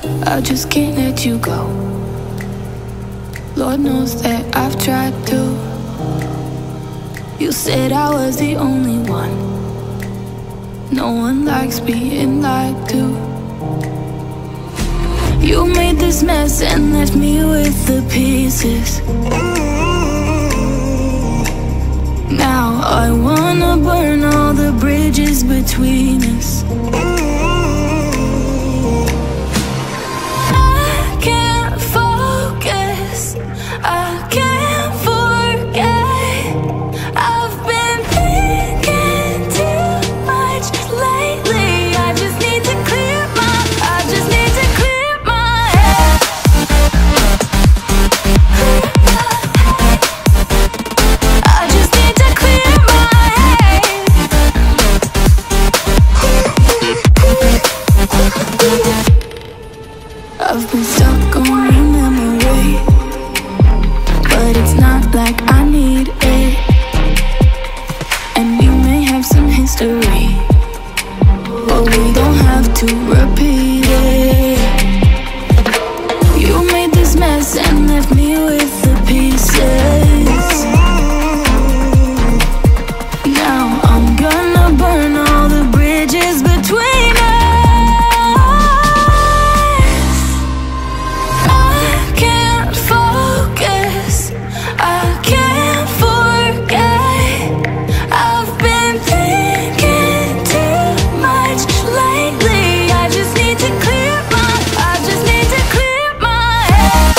I just can't let you go. Lord knows that I've tried to. You said I was the only one. No one likes being lied to. You made this mess and left me with the pieces. Now I wanna burn all the bridges between us. I can't focus, I can't forget. I've been thinking too much lately. I just need to clear my head. I just need to clear my head. I've been stuck on your memory, but it's not like I need it. And we may have some history, but we don't have to repeat it. You made this mess and left me with the pieces. Now I'm gonna burn all the bridges between us. I can't focus, I can't forget. I've been thinking too much lately. I just need to clear my head.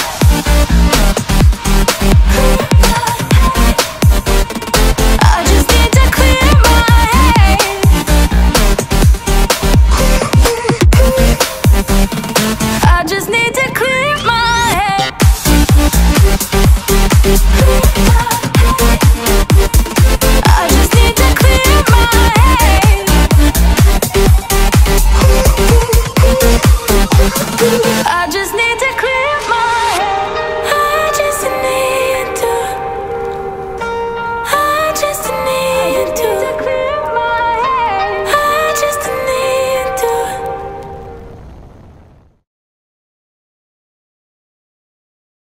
I just need to clear my head. I just need to clear